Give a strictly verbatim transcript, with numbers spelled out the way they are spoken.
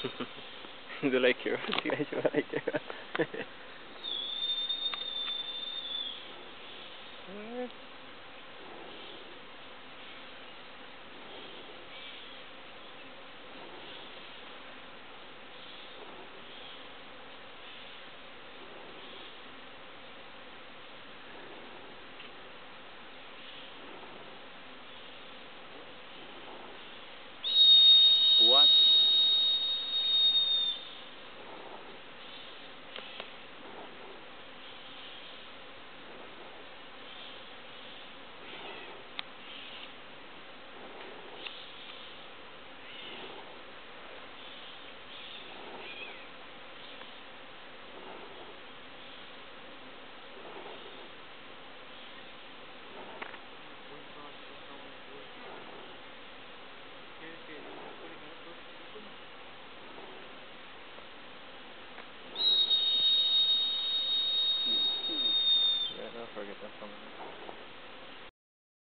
Do like your guys right there. What? Yeah, don't forget that song.